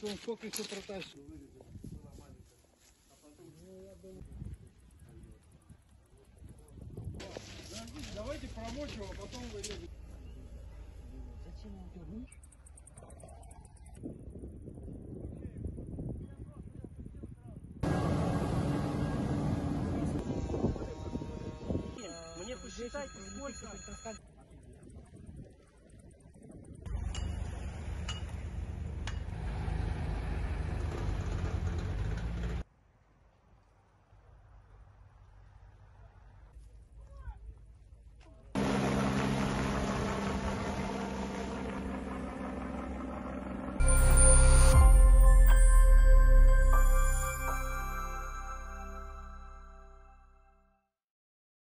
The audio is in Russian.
что он сколько еще протащил. Давайте промочь его, а потом вырежем. Зачем он дернешь? Мне посчитать сколько.